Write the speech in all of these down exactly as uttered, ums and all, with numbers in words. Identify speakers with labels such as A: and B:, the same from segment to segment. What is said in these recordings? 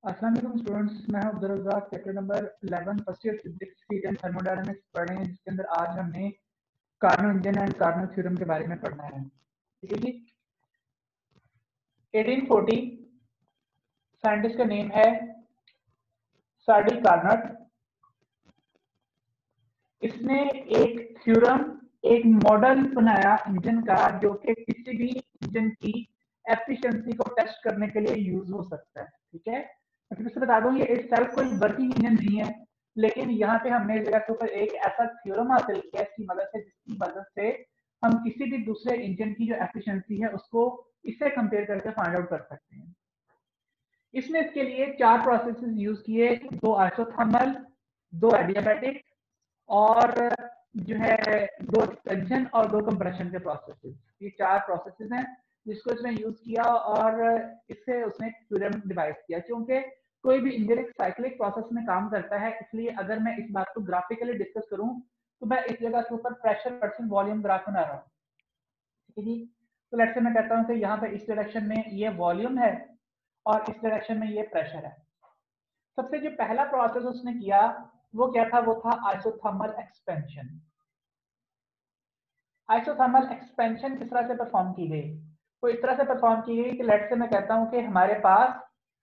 A: अस्सलाम वालेकुम स्टूडेंट्स, मैं हूं Abdul Razzaq. Chapter number eleven first year physics heat and thermodynamics पढ़ रहे हैं, जिसके अंदर आज हमने Carnot engine and Carnot theorem के बारे में पढ़ना है। ठीक है जी। एटीन फोर्टी साइंटिस्ट का नेम है सार्डी कार्नट। इसने एक थ्योरम, एक मॉडल बनाया इंजन का, जो कि किसी भी इंजन की एफिशिएंसी को टेस्ट करने के लिए यूज हो सकता है। ठीक है, मैं फिर बता दूं, ये इटसेल्फ कोई वर्किंग इंजन नहीं है, लेकिन यहाँ पे हमने इस जगह के ऊपर एक ऐसा थ्योरम हासिल किया इसकी मदद से, जिसकी मदद से हम किसी भी दूसरे इंजन की जो एफिशिएंसी है उसको इससे कंपेयर करके फाइंड आउट कर सकते हैं। इसने इसके लिए चार प्रोसेसेस यूज किए, दो आइसोथर्मल, दो एडियाबैटिक और जो है दो एक्सपेंशन और दो कंप्रेशन के प्रोसेसेस। ये चार प्रोसेसेस हैं जिसको इसने यूज किया और इससे उसने थ्योरम डिवाइस किया। क्योंकि कोई भी इंजन एक साइक्लिक प्रोसेस में काम करता है, इसलिए अगर मैं इस बात को ग्राफिकली डिस्कस करूं तो मैं इस जगह के ऊपर प्रेशर वर्सेस वॉल्यूम ग्राफ बना रहा हूँ। ठीक है जी। तो लेट्स से मैं कहता हूँ कि यहाँ पे इस डायरेक्शन में ये वॉल्यूम है और इस डायरेक्शन में ये प्रेशर है। सबसे जो पहला प्रोसेस उसने किया वो क्या था? वो था आइसोथर्मल एक्सपेंशन। आइसोथर्मल एक्सपेंशन किस तरह से परफॉर्म की गई? वो इस तरह से परफॉर्म की गई कि लेट्स से मैं कहता हूं कि हमारे पास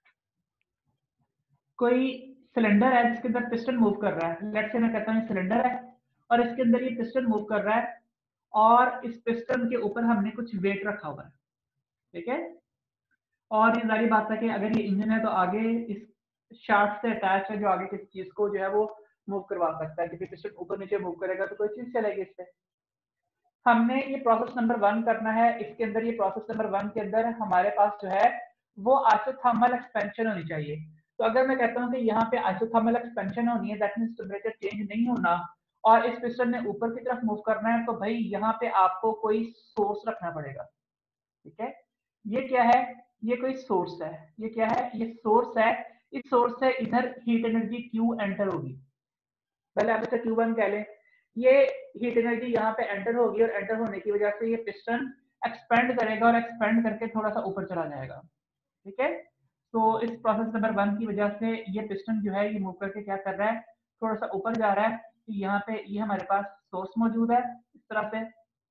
A: कोई सिलेंडर है जिसके अंदर पिस्टन मूव कर रहा है। लेट्स से मैं कहता हूं सिलेंडर है और इसके अंदर ये पिस्टन मूव कर रहा है और इस पिस्टन के ऊपर हमने कुछ वेट रखा हुआ है। ठीक है, और ये सारी बात है कि अगर ये इंजन है तो आगे इस शाफ्ट से अटैच है जो आगे किसी चीज को जो है वो मूव करवा सकता है। क्योंकि पिस्टन ऊपर नीचे मूव करेगा तो कोई चीज चलेगी इससे। हमने ये प्रोसेस नंबर वन करना है। इसके अंदर ये प्रोसेस नंबर वन के अंदर हमारे पास जो है वो आइसोथर्मल एक्सपेंशन होनी चाहिए। तो अगर मैं कहता हूँ कि यहाँ पे आइसोथर्मल एक्सपेंशन होनी है, दैट मींस टेंपरेचर चेंज नहीं होना और इस पिस्टन ने ऊपर की तरफ मूव करना है, तो भाई यहाँ पे आपको कोई सोर्स रखना पड़ेगा। ठीक है, ये क्या है? ये कोई सोर्स है। ये क्या है? ये सोर्स है। इस सोर्स से इधर हीट एनर्जी क्यू एंटर होगी। पहले आप इसे क्यू वन कह लें। ये हीट एनर्जी यहाँ पे एंटर होगी और एंटर होने की वजह से ये पिस्टन एक्सपेंड करेगा और एक्सपेंड करके थोड़ा सा ऊपर चला जाएगा। ठीक है, तो इस प्रोसेस नंबर वन की वजह से ये पिस्टन जो है ये मूव करके क्या कर रहा है? थोड़ा सा ऊपर जा रहा है। तो यहाँ पे ये हमारे पास सोर्स मौजूद है इस तरह से,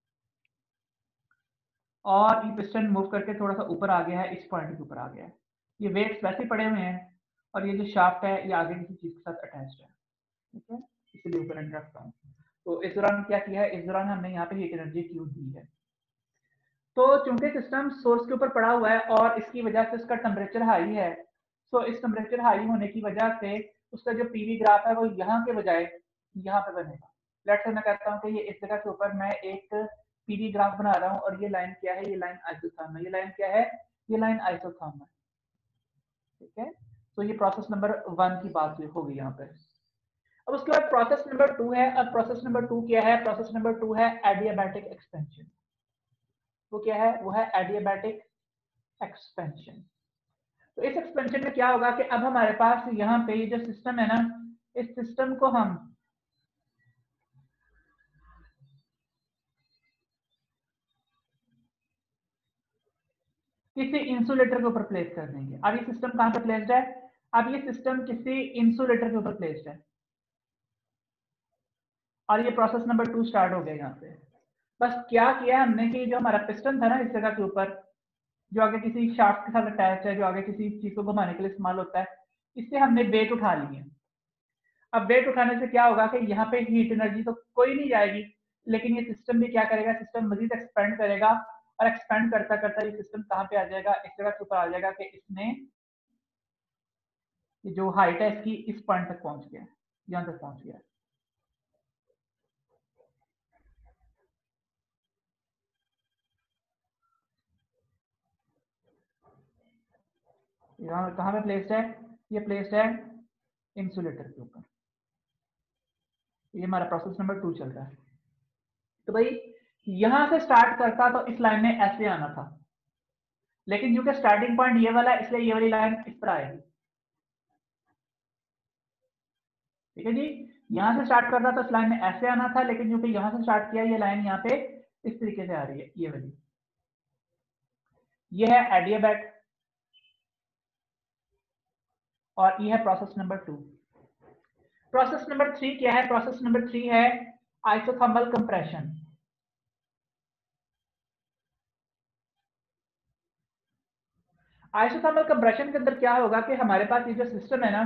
A: और ये पिस्टन मूव करके थोड़ा सा ऊपर आ गया है, इस पॉइंट के ऊपर आ गया है। ये वेट्स वैसे पड़े हुए हैं और ये जो शाफ्ट है ये आगे किसी चीज के साथ अटैच्ड है। ठीक है, इसलिए ऊपर एंड रखता हूँ। तो इस दौरान क्या किया है? इस दौरान हमने यहाँ पे हीट एनर्जी क्यू दी है। तो चूंकि सिस्टम सोर्स के ऊपर पड़ा हुआ है और इसकी वजह से उसका टेम्परेचर हाई है, तो इस टेम्परेचर हाई होने की वजह से उसका जो पीवी ग्राफ है वो यहाँ के बजाय यहाँ पे बनेगा। लेट्स से मैं कहता हूँ कि ये इस जगह के ऊपर मैं एक पीवी ग्राफ बना रहा हूँ और ये लाइन क्या है? ये लाइन आइसोथर्म है। ये लाइन क्या है? ये लाइन आइसोथर्म है। ठीक है, तो ये प्रोसेस नंबर वन की बात होगी यहाँ पे। अब उसके बाद प्रोसेस नंबर टू है। अब प्रोसेस नंबर टू क्या है? प्रोसेस नंबर टू है एडियाबैटिक एक्सपेंशन। वो क्या है? वो है एडियाबैटिक एक्सपेंशन। तो इस एक्सपेंशन में क्या होगा कि अब हमारे पास यहाँ पे जो सिस्टम है ना, इस सिस्टम को हम किसी इंसुलेटर के ऊपर प्लेस कर देंगे। अब ये सिस्टम कहाँ पे प्लेस्ड है? अब ये सिस्टम किसी इंसुलेटर के ऊपर प्लेस्ड है और ये प्रोसेस नंबर टू स्टार्ट हो गया यहाँ पे। बस क्या किया हमने कि जो हमारा पिस्टन था ना इस जगह के ऊपर, जो आगे किसी शाफ्ट के साथ अटैच है, जो आगे किसी चीज को घुमाने के लिए इस्तेमाल होता है, इससे हमने वेट उठा लिए। अब वेट उठाने से क्या होगा कि यहाँ पे हीट एनर्जी तो कोई नहीं जाएगी, लेकिन ये सिस्टम भी क्या करेगा? सिस्टम मजीद एक्सपेंड करेगा और एक्सपेंड करता करता ये सिस्टम कहाँ पे आ जाएगा? इस जगह के ऊपर आ जाएगा कि इसने जो हाइट है इसकी इस पॉइंट तक पहुंच गया, यहाँ तक पहुंच गया। यहाँ कहाँ पे प्लेस्ड है? ये प्लेस्ड है इंसुलेटर के ऊपर। ये हमारा प्रोसेस नंबर टू चल रहा है। तो भाई यहां से स्टार्ट करता तो इस लाइन में ऐसे आना था, लेकिन क्योंकि स्टार्टिंग पॉइंट ये वाला है इसलिए ये वाली लाइन इस पर आएगी। ठीक है जी, यहां से स्टार्ट करता तो इस लाइन में ऐसे आना था, लेकिन क्योंकि यहां से स्टार्ट किया ये लाइन यहाँ पे इस तरीके से आ रही है, ये वाली। ये है एडियाबैट। और ये है process number two. Process number three क्या है? प्रोसेस नंबर थ्री है आइसोथर्मल कंप्रेशन। आइसोथर्मल कंप्रेशन के अंदर क्या होगा कि हमारे पास ये जो सिस्टम है ना,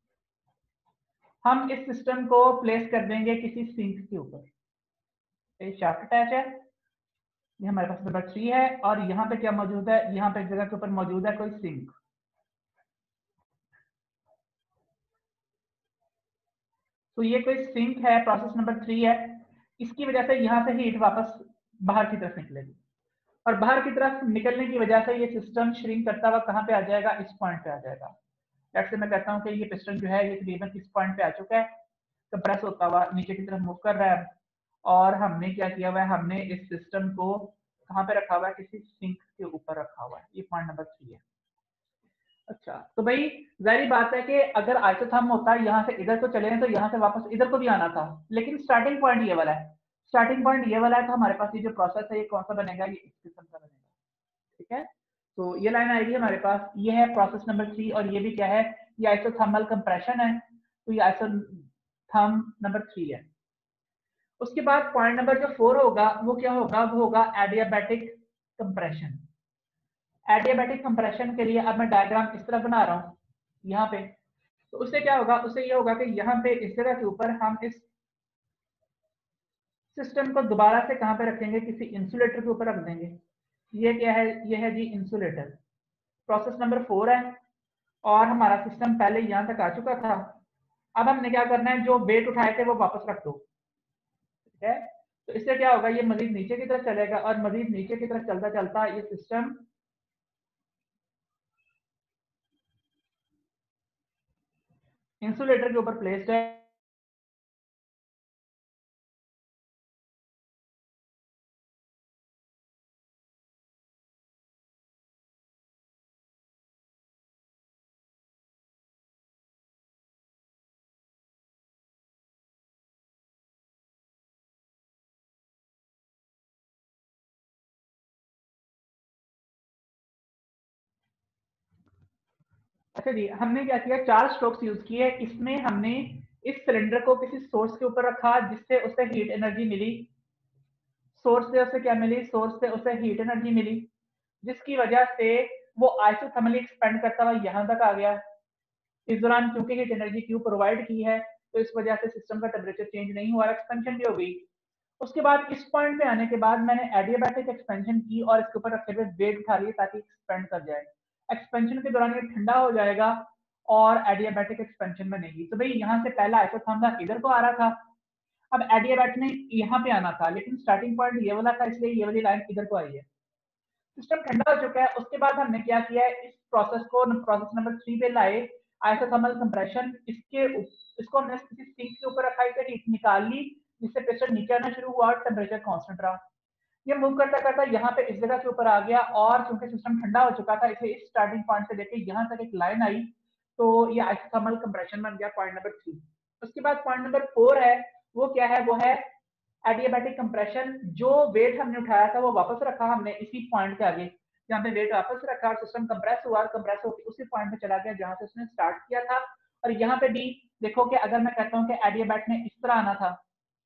A: हम इस सिस्टम को प्लेस कर देंगे किसी सिंक के ऊपर। ये शाफ्ट अटैच है, ये हमारे पास नंबर थ्री है, और यहाँ पे क्या मौजूद है? यहाँ पे एक जगह के ऊपर मौजूद है कोई सिंक। तो ये कोई सिंक है, प्रोसेस नंबर थ्री है। इसकी वजह से यहाँ से हीट वापस बाहर की तरफ निकलेगी, और बाहर की तरफ निकलने की वजह से ये सिस्टम श्रिंक करता हुआ कहाँ पे आ जाएगा? इस पॉइंट पे आ जाएगा। लेट्स से मैं कहता हूँ कि ये पिस्टन जो है ये तकरीबन इस पॉइंट पे आ चुका है, कंप्रेस होता हुआ नीचे की तरफ मूव कर रहा है। और हमने क्या किया हुआ है? हमने इस सिस्टम को कहाँ पे रखा हुआ है? किसी सिंक के ऊपर रखा हुआ है। ये पॉइंट नंबर थ्री है। अच्छा, तो भाई जाहिर बात है कि अगर आइसोथर्म होता है यहाँ से इधर को चले तो यहाँ से वापस इधर को भी आना था, लेकिन स्टार्टिंग पॉइंट ये वाला है। स्टार्टिंग पॉइंट ये वाला है, तो हमारे पास ये जो प्रोसेस है ये कौन सा बनेगा? ये इस किस्म का बनेगा। ठीक है, तो ये लाइन आएगी हमारे पास, ये है प्रोसेस नंबर थ्री, और ये भी क्या है? ये आइसोथर्मल कंप्रेशन है। तो ये आइसोथर्म नंबर थ्री है। उसके बाद पॉइंट नंबर जो फोर होगा वो क्या होगा? वो होगा एडियाबैटिक कंप्रेशन। एडियाबैटिक कंप्रेशन के लिए अब मैं डायग्राम इस तरह बना रहा हूँ यहाँ पे। तो उससे क्या होगा? उससे ये होगा कि यहाँ पे इस जगह के ऊपर हम इस सिस्टम को दोबारा से कहाँ पे रखेंगे? किसी इंसुलेटर के ऊपर रख देंगे। ये क्या है? ये है जी इंसुलेटर। प्रोसेस नंबर फोर है, और हमारा सिस्टम पहले यहाँ तक आ चुका था। अब हमने क्या करना है? जो वेट उठाए थे वो वापस रख दो। ठीक है, तो इससे क्या होगा? ये मजीद नीचे की तरफ चलेगा, और मजीद नीचे की तरफ चलता चलता ये सिस्टम इंसुलेटर के ऊपर प्लेस्ड है। अच्छा जी, हमने क्या किया? चार स्ट्रोक्स यूज किए। इसमें हमने इस सिलेंडर को किसी सोर्स के ऊपर रखा, जिससे उसे हीट एनर्जी मिली। सोर्स से उसे क्या मिली? सोर्स से उसे हीट एनर्जी मिली, जिसकी वजह से वो आइसोथर्मली एक्सपेंड करता हुआ यहाँ तक आ गया। इस दौरान क्योंकि हीट एनर्जी क्यू प्रोवाइड की है, तो इस वजह से सिस्टम का टेम्परेचर चेंज नहीं हुआ, एक्सपेंशन भी हो गई। उसके बाद इस पॉइंट पे आने के बाद मैंने एडियाबैटिक एक्सपेंशन की, और इसके ऊपर रखे हुए वेट उठा लिए ताकि एक्सपेंड कर जाए। एक्सपेंशन के दौरान ये ठंडा हो जाएगा और एडियाबैटिक एक्सपेंशन बनेगी। तो भाई यहाँ से पहला आइसोथर्म था, इधर को आ रहा था। अब एडियाबैटिक ने यहाँ पे आना था, लेकिन स्टार्टिंग पॉइंट ये वाला था, इसलिए ये वाली लाइन इधर को आई है। सिस्टम ठंडा हो चुका है। उसके बाद हमने क्या किया है? इस प्रोसेस को प्रोसेस नंबर थ्री पे लाए, आइसोथर्मल कंप्रेशन। इसके इसको हमने किसी सिंक के ऊपर रखा, इसे हीट निकाल ली, जिससे प्रेशर नीचे आना शुरू हुआ और टेम्परेचर कांस्टेंट रहा। ये मूव करता करता यहाँ पे इस जगह के ऊपर आ गया, और चूंकि सिस्टम ठंडा हो चुका था, इसे इस स्टार्टिंग पॉइंट से लेके यहाँ तक एक लाइन आई। तो ये आइसोथर्मल कंप्रेशन बन गया पॉइंट नंबर थ्री। उसके बाद पॉइंट नंबर फोर है, वो क्या है? वो है एडियाबैटिक कंप्रेशन। जो वेट हमने उठाया था वो वापस रखा हमने इसी पॉइंट के आगे, यहाँ पे वेट वापस रखा, और सिस्टम कंप्रेस हुआ, और कंप्रेस होकर उसी पॉइंट पे चला गया जहां से उसने स्टार्ट किया था। और यहाँ पे भी देखो कि अगर मैं कहता हूँ कि एडियाबैट ने इस तरह आना था,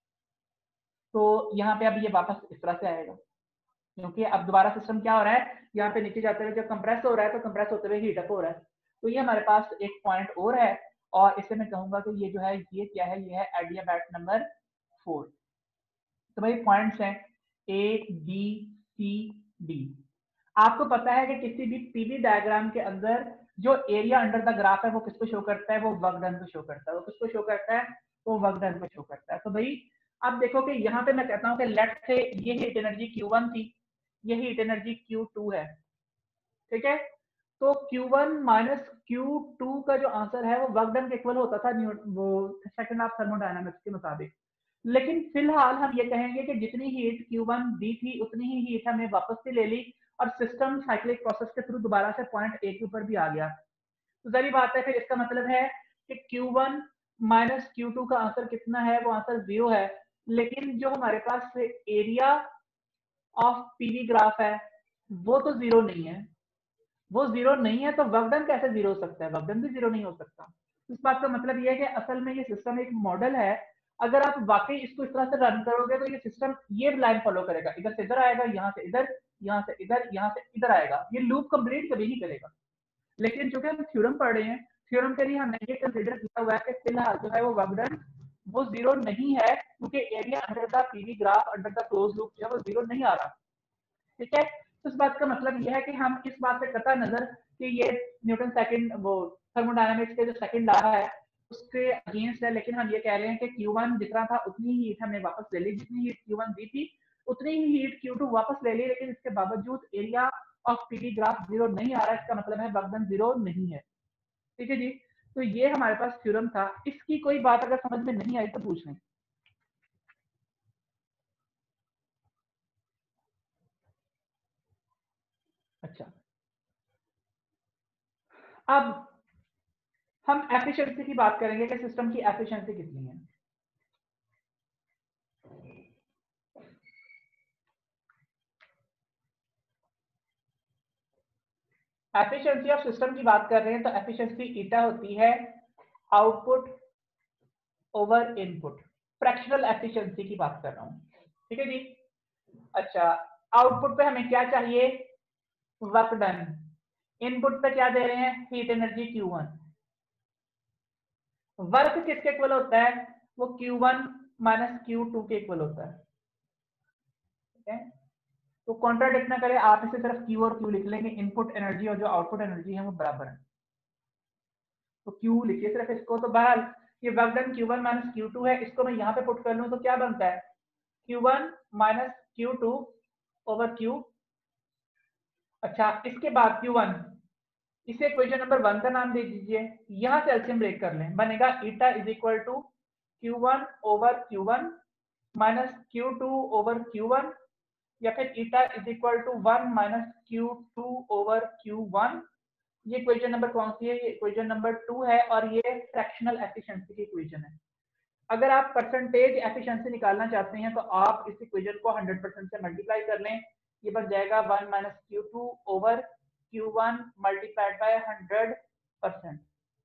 A: तो यहाँ पे अब ये वापस इस तरह से आएगा, क्योंकि अब दोबारा सिस्टम क्या हो रहा है? यहाँ पे नीचे जाते हुए जब कंप्रेस हो रहा है, तो कंप्रेस होते हुए हीट अप हो रहा है। तो ये हमारे पास एक पॉइंट और है, और इसे मैं कहूंगा कि ये जो है ये क्या है? ये है एडियाबैट नंबर फोर। तो भाई पॉइंट्स हैं ए बी सी डी। आपको पता है कि किसी भी पीवी डायग्राम के अंदर जो एरिया अंडर द ग्राफ है वो किसको शो करता है? वो वर्क डन को शो करता है। वो किसको शो करता है? वो वर्क डन को शो करता है। तो भाई अब देखो कि यहाँ पे मैं कहता हूँ कि लेट से ये हीट एनर्जी क्यू वन थी, ये हीट एनर्जी क्यू टू है। ठीक है, तो Q one minus Q two का जो आंसर है वो वर्क डन के इक्वल होता था वो सेकंड ऑफ थर्मोडायनामिक्स के मुताबिक। लेकिन फिलहाल हम ये कहेंगे कि जितनी हीट क्यू वन दी थी उतनी ही हीट हमने वापस से ले ली, और सिस्टम साइक्लिक प्रोसेस के थ्रू दोबारा से पॉइंट ए के ऊपर भी आ गया। तो जरी बात है, फिर इसका मतलब है कि Q one minus Q two का आंसर कितना है? वो आंसर जीरो है। लेकिन जो हमारे पास एरिया ऑफ पीवी ग्राफ है वो तो जीरो नहीं है, वो जीरो नहीं है तो वर्क डन कैसे जीरो हो सकता है? वर्क डन भी जीरो नहीं हो सकता। इस बात का मतलब ये है कि असल में ये सिस्टम एक मॉडल है। अगर आप वाकई इसको इस तरह से रन करोगे तो ये सिस्टम ये लाइन फॉलो करेगा, इधर से इधर आएगा, यहाँ से इधर, यहाँ से इधर, यहाँ से इधर आएगा। ये लूप कंप्लीट कभी नहीं करेगा। लेकिन चूंकि हम थ्योरम पढ़ रहे हैं, थ्योरम के लिए हमने ये कंसीडर किया हुआ है कि फिलहाल जो है वो वर्क डन वो जीरो नहीं है, क्योंकि area under the PV graph under the close loop जो है वो जीरो नहीं आ रहा। ठीक है, तो इस बात का मतलब यह है कि हम इस बात से कतई नजर कि ये न्यूटन सेकंड वो थर्मोडायनामिक्स के जो सेकंड लॉ है उसके अगेंस्ट है, लेकिन हम ये कह रहे हैं कि क्यू वन जितना था उतनी ही हीट हमने वापस ले ली, जितनी हीट क्यू वन दी थी उतनी ही हीट क्यू टू वापस ले ली, लेकिन इसके बावजूद area of PV graph zero नहीं आ रहा। इसका मतलब है वर्क डन जीरो नहीं है। ठीक है जी, तो ये हमारे पास थ्योरम था। इसकी कोई बात अगर समझ में नहीं आई तो पूछ लें। अच्छा, अब हम एफिशिएंसी की बात करेंगे कि सिस्टम की एफिशिएंसी कितनी है। एफिशिएंसी ऑफ सिस्टम की बात कर रहे हैं तो एफिशिएंसी ईटा होती है output over input. Fractional efficiency की बात कर रहा हूं। ठीक है जी। अच्छा, आउटपुट पे हमें क्या चाहिए? Work done. इनपुट पे क्या दे रहे हैं? Heat energy Q one. Work किसके इक्वल होता है? वो Q one minus Q two के इक्वल होता है। ठीक है, तो कॉन्ट्राडिक्ट ना करें, आप इसे सिर्फ क्यू और क्यू लिख लेंगे। इनपुट एनर्जी और जो आउटपुट एनर्जी है वो बराबर है, तो क्यू लिखिए सिर्फ इसको। तो बहरहाल ये work done Q one minus Q two है, इसको मैं यहाँ पे पुट कर लूँ तो क्या बनता है? Q one minus Q two over Q. अच्छा, इसके बाद क्यू वन, इसे इक्वेशन नंबर वन का नाम दे दीजिए। यहाँ से एलसीएम ब्रेक कर लें, बनेगा eta is equal to Q one over Q one minus Q two over Q one, या फिर eta is equal to one minus Q two over Q one. ये इक्वेशन नंबर कौन सी है? ये इक्वेशन नंबर टू है, और ये फ्रैक्शनल एफिशिएंसी की इक्वेशन है। अगर आप परसेंटेज एफिशिएंसी निकालना चाहते हैं तो आप इस इक्वेशन को हंड्रेड परसेंट से मल्टीप्लाई कर लें। ये बन जाएगा one minus Q two over Q one multiplied by hundred percent.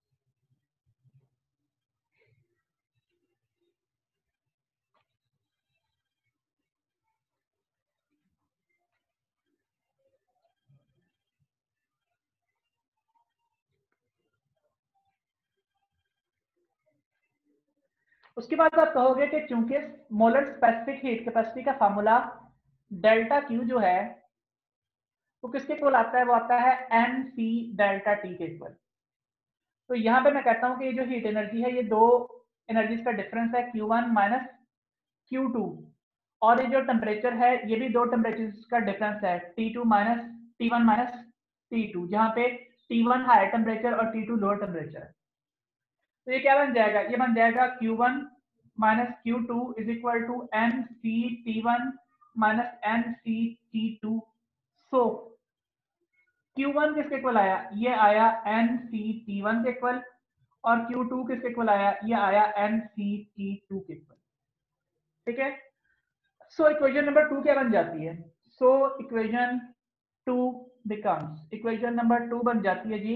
A: उसके बाद आप कहोगे कि चूंकि मोलर स्पेसिफिक हीट कैपेसिटी का फार्मूला डेल्टा क्यू जो है वो किसके इक्वल आता है? वो आता है एन सी डेल्टा टी के इक्वल। तो यहाँ पे मैं कहता हूँ कि ये जो हीट एनर्जी है ये दो एनर्जीज का डिफरेंस है, Q one minus Q two, और ये जो टेम्परेचर है ये भी दो टेम्परेचर का डिफरेंस है, T two minus T one minus T two, जहाँ पे टी वन हायर टेम्परेचर और टी टू लोअर टेम्परेचर है। तो ये क्या बन जाएगा? ये बन जाएगा Q one minus Q two is equal to N C T one minus N C T two. So Q one किसके इक्वल आया? ये आया एन सी टी वन के इक्वल, और क्यू टू किसके इक्वल आया? ये आया एन सी टी टू के इक्वल। ठीक है, सो इक्वेशन नंबर टू क्या बन जाती है? So equation two becomes, equation number two बन जाती है जी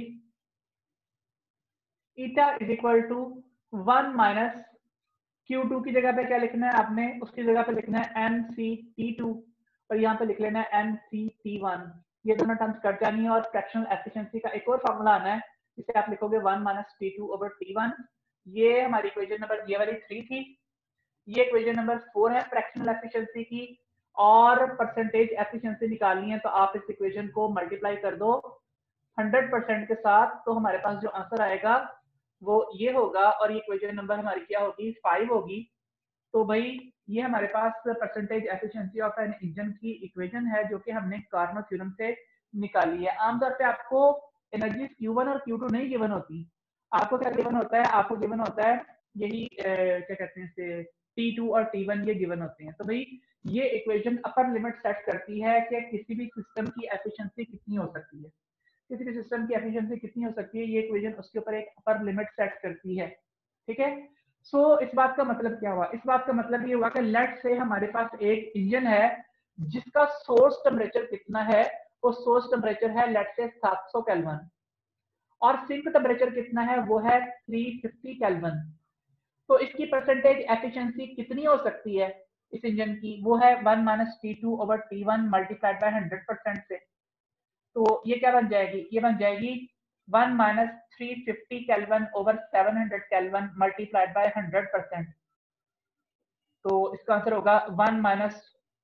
A: eta is equal to one minus Q two की जगह पे क्या लिखना है आपने? उसकी जगह पे लिखना है एन सी टी टू, और यहाँ पे लिख लेना है एन सी टी वन। ये दोनों टर्म्स कट जानी है, और फ्रैक्शनल एफिशिएंसी का एक और फॉर्मूला आना है, जिसे आप लिखोगे one minus T two over T one. ये हमारी इक्वेशन नंबर ये वाली थ्री थी। ये इक्वेशन नंबर फोर है फ्रैक्शनल एफिशिएंसी की, और परसेंटेज एफिशिएंसी निकालनी है तो आप इस इक्वेशन को मल्टीप्लाई कर दो हंड्रेड परसेंट के साथ, तो हमारे पास जो आंसर आएगा वो ये होगा, और ये इक्वेशन नंबर हमारी क्या होगी? फाइव होगी। तो भाई ये हमारे पास percentage efficiency of an engine की इक्वेशन है जो कि हमने कार्नोट थ्योरम से निकाली है। आमतौर पे आपको एनर्जी क्यू वन और क्यू टू नहीं गिवन होती, आपको क्या गिवन होता है? आपको गिवन होता है यही क्या कहते हैं टी टू और टी वन, ये गिवन होते हैं। तो भाई ये इक्वेशन अपर लिमिट सेट करती है कि किसी भी सिस्टम की एफिशिएंसी कितनी हो सकती है, किसी भी सिस्टम की एफिशिएंसी कितनी हो सकती है, ये इक्वेशन उसके ऊपर एक अपर लिमिट सेट करती है। ठीक है, सो so, इस बात का मतलब क्या हुआ? इस बात का मतलब ये हुआ कि लेट से हमारे पास एक इंजन है जिसका सोर्स टेम्परेचर कितना है वो सोर्स टेम्परेचर है लेट्स से सात सौ केल्विन और सिंक टेम्परेचर कितना है वो है तीन सौ पचास केल्विन। तो इसकी परसेंटेज एफिशिएंसी कितनी हो सकती है इस इंजन की, वो है one minus T two over T one multiplied by hundred percent से। तो ये क्या बन जाएगी, ये बन जाएगी one minus three fifty kelvin over seven hundred kelvin multiplied by hundred percent. तो इसका आंसर होगा one minus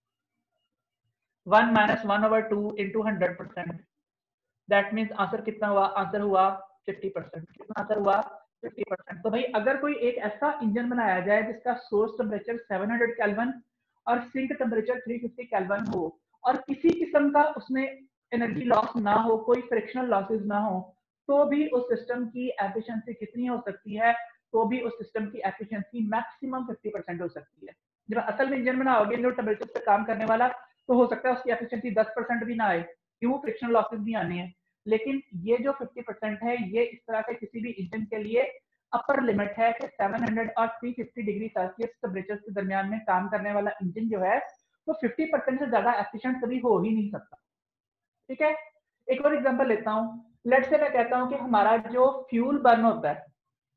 A: one minus one over two into hundred percent. That means answer कितना हुआ, आंसर हुआ फिफ्टी परसेंट। कितना आंसर हुआ, fifty percent. तो भाई अगर कोई एक ऐसा इंजन बनाया जाए जिसका source temperature seven hundred kelvin और sink temperature three fifty kelvin हो और किसी किस्म का उसमें एनर्जी लॉस ना हो, कोई फ्रिक्शनल लॉसेस ना हो, तो भी उस सिस्टम की एफिशिएंसी कितनी हो सकती है, तो भी उस सिस्टम की एफिशिएंसी मैक्सिमम फिफ्टी परसेंट हो सकती है। जब असल में इंजन बनाओगे लो टेम्परेचर पे काम करने वाला, तो हो सकता है उसकी एफिशिएंसी दस परसेंट भी ना आए, क्यों, फ्रिक्शनल लॉसेस भी आने हैं। लेकिन ये जो फिफ्टी परसेंट है, ये इस तरह से किसी भी इंजन के लिए अपर लिमिट है कि सेवन हंड्रेड और three fifty degree Celsius temperature के दरमियान में काम करने वाला इंजन जो है वो फिफ्टी परसेंट से ज्यादा एफिशिएंट कभी हो ही नहीं सकता। ठीक है, एक और एग्जांपल लेता हूं। लेट्स से मैं कहता हूं कि हमारा जो फ्यूल बर्न होता है,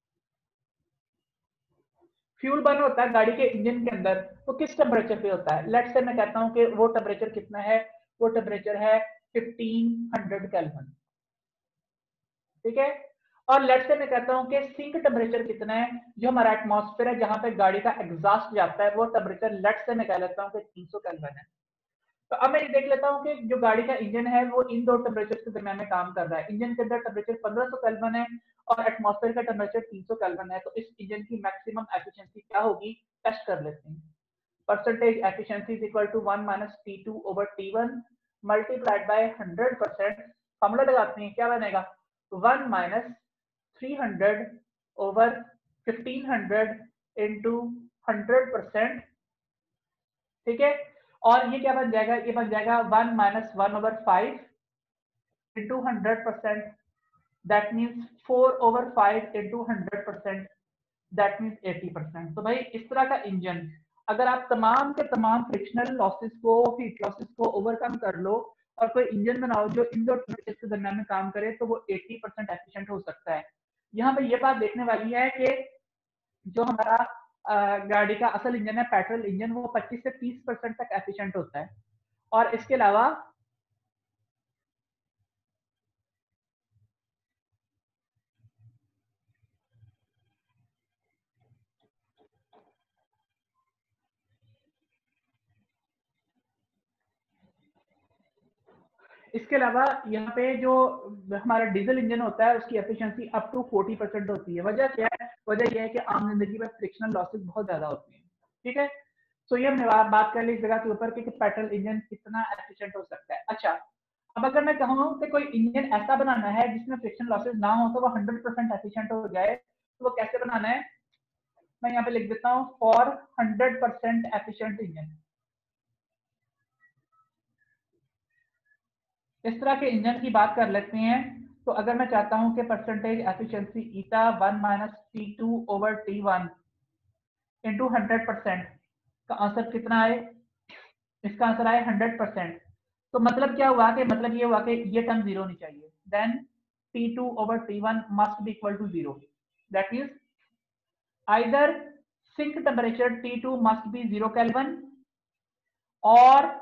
A: फ्यूल बर्न होता है गाड़ी के इंजन के अंदर, वो किस टेम्परेचर पे होता है। लेट्स से मैं कहता हूं कि वो टेम्परेचर कितना है, वो टेम्परेचर है फिफ्टीन हंड्रेड केल्विन। ठीक है, और लेट्स से मैं कहता हूं कि सिंक टेम्परेचर कितना है, जो हमारा एटमॉस्फेयर है जहां पे गाड़ी का एग्जॉस्ट जाता है, वो टेम्परेचर लेट्स से मैं कह लेता हूं कि तीन सौ केल्विन है। तो अब मैं ये देख लेता हूँ कि जो गाड़ी का इंजन है वो इन दो टेम्परेचर के दरमियान में काम कर रहा है। इंजन के अंदर टेम्परेचर पंद्रह सौ केल्विन है और एटमॉस्फेयर का टेम्परेचर तीन सौ केल्विन है। तो इस इंजन की मैक्सिमम एफिशिएंसी क्या होगी, टेस्ट कर लेते हैं। Percentage efficiency is equal to one minus T two over T one multiplied by hundred percent. Formula लगाते हैं, क्या बनेगा, one minus three hundred over fifteen hundred into hundred percent. ठीक है, और ये क्या बन जाएगा, ये बन जाएगा one minus one over five into hundred percent. That means four over five into hundred percent, that means eighty percent. तो भाई इस तरह का इंजन अगर आप तमाम के तमाम फ्रिक्शनल लॉसेस को, हीट लॉसेस को ओवरकम कर लो और कोई इंजन बनाओ जो इन दो टेम्परेचर के दरमियान में काम करे, तो वो अस्सी परसेंट एफिशिएंट हो सकता है। यहाँ पे ये बात देखने वाली है कि जो हमारा गाड़ी का असल इंजन है, पेट्रोल इंजन, वो पच्चीस से तीस परसेंट तक एफिशिएंट होता है। और इसके अलावा इसके अलावा यहाँ पे जो हमारा डीजल इंजन होता है उसकी efficiency up to forty percent होती है। वजह क्या है, वजह यह है कि आम जिंदगी में फ्रिक्शनल लॉसेस बहुत ज्यादा होती हैं। ठीक है, तो ये हमने बात कर ली इस जगह के ऊपर कि पेट्रोल इंजन कितना एफिशिएंट हो सकता है। अच्छा, अब अगर मैं कहूँ कि कोई इंजन ऐसा बनाना है जिसमें फ्रिक्शन लॉसेस ना हो, तो वो हंड्रेड परसेंट एफिशिएंट हो जाए, तो वो कैसे बनाना है, मैं यहाँ पे लिख देता हूँ for hundred percent efficient engine. इस तरह के इंजन की बात कर लेते हैं। तो अगर मैं चाहता हूं कि percentage efficiency eta one minus T two over T one into hundred percent का आंसर कितना आए, इसका आंसर आए हंड्रेड परसेंट। तो मतलब क्या हुआ कि मतलब ये हुआ कि ये टर्म जीरो नहीं चाहिए, then T two over T one must be equal to zero. That means either sink temperature T two must be zero kelvin और